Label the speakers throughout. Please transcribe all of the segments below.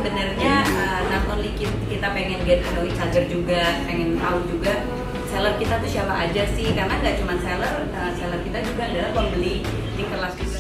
Speaker 1: sebenarnya not only kita pengen get to know each other juga, pengen tahu juga seller kita tuh siapa aja sih, karena nggak cuma seller kita juga adalah pembeli Tinkerlust juga.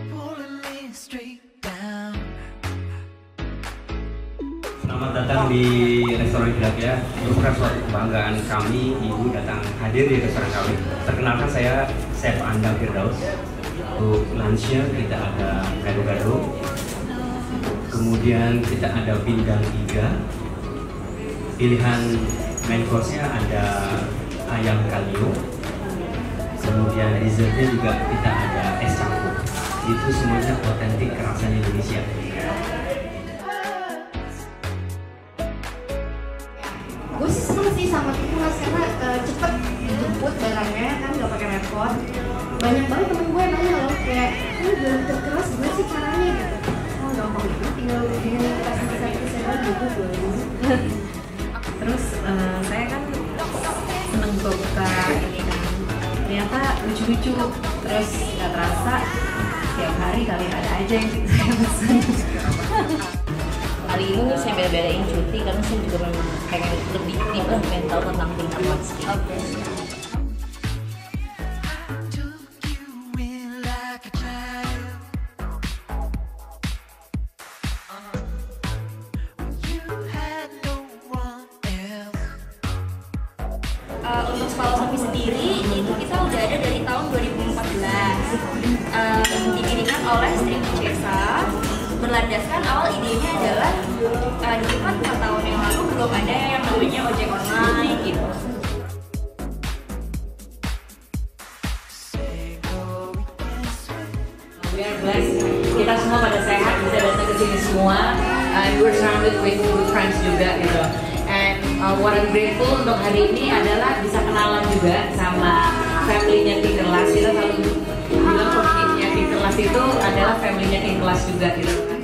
Speaker 2: Selamat datang di restoran Kila Kila. Merupakan suatu kebanggaan kami ibu datang hadir di restoran kami. Perkenalkan, saya Chef Anda Firdaus. Untuk lunchnya kita ada gado-gado, kemudian kita ada pindang iga, pilihan main course-nya ada ayam kalio, kemudian dessertnya juga kita ada es campur. Itu semuanya otentik kerasan Indonesia.
Speaker 3: Gue sih seneng sih sama Tinkerlust karena cepet dijemput barangnya, kan nggak pakai repot. Banyak banget temen gue nanya loh kayak, lu belum Tinkerlust gimana sih caranya gitu. Oh gampang banget, tinggal dengan kasih satu gitu gue.
Speaker 4: Terus saya kan seneng buka ini kan, ternyata lucu-lucu, terus nggak terasa tiap hari kali ada aja yang saya pesan.
Speaker 5: Hari ini saya bela-belain cuti karena saya juga memang pengen lebih deep lah, pengen tahu tentang Tinkerlust.
Speaker 1: Oke.
Speaker 6: Untuk Spalosophy sendiri itu kita udah ada dari tahun 2014, didirikan oleh Sri Cesa. Berlandaskan awal idenya adalah dulu kan 4 tahun yang lalu belum ada yang namanya ojek online gitu.
Speaker 1: We are blessed. Kita semua pada sehat, bisa datang ke sini semua. We're surrounded with good friends juga gitu. And what I'm grateful untuk hari ini adalah bisa kenalan juga sama family-nya Tinkerlust. Kita selalu bilang pemiliknya Tinkerlust itu adalah family-nya Tinkerlust juga gitu.